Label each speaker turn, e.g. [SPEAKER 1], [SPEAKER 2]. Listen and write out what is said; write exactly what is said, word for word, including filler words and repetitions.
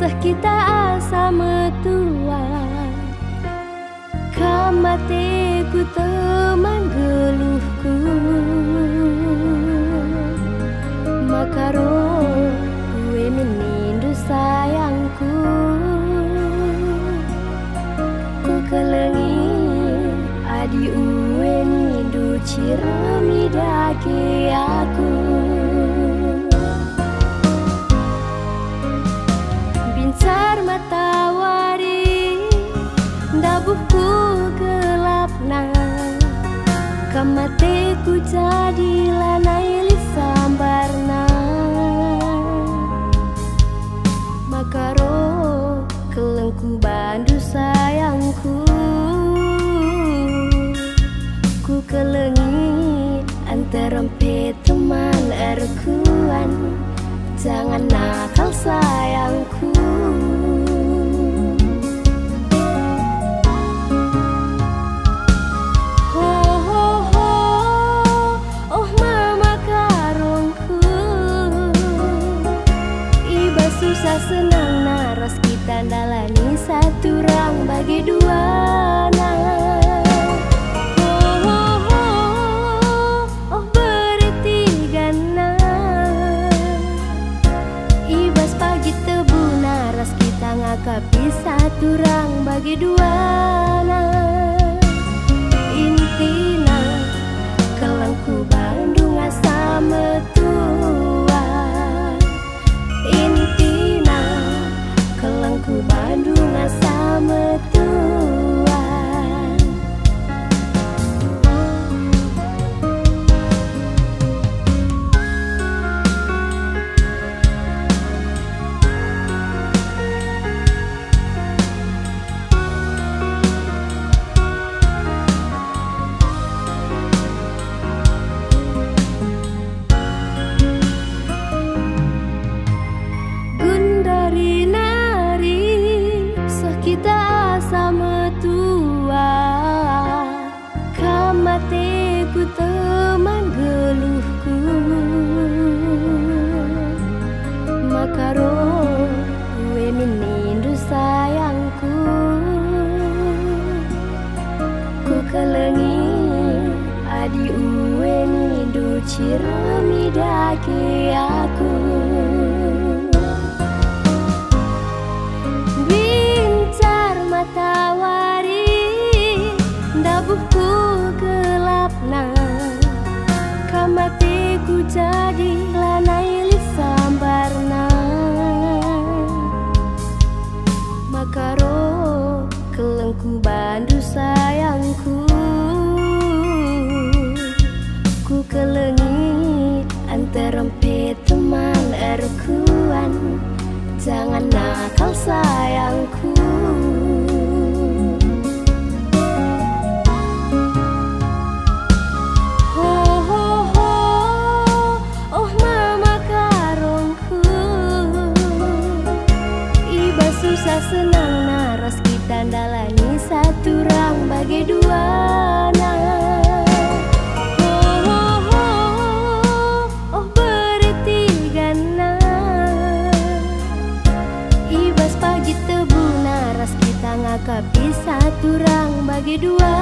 [SPEAKER 1] kita sama tua kamateku teman geluhku makaro ue menindu sayangku ku kelengi adi ue nindu ciremi dake aku bincar matawari dabuhku gelapna kamateku jadi lanai lisambarna makaro kelengku bandu sayangku ku kelengi anterempe teman erkuan jangan nakal sayangku senang naras kita dalani satu rang bagi dua nah. Oh, oh, oh, oh bertiga nah. Ibas pagi tebu naras kita ngakapi satu rang bagi dua nah. Intina kelengku Bandung asa metua intina kelengku Bandung asa metuan gundari nari kita sama tua kamateku teman geluhku makaro ue menindu sayangku ku kelengi adi ue nindu ciremi dake aku matawari dabuhku gelapna kamateku jadi lanai lisambarna makaro kelengku bandu sayangku ku kelengi anterempe teman erkuan jangan nakal sayangku senang naras kita dalani satu rang bagi dua nah. Oh, oh, oh, oh bertiga nah. Ibas pagi tebu naras kita ngakapi satu rang bagi dua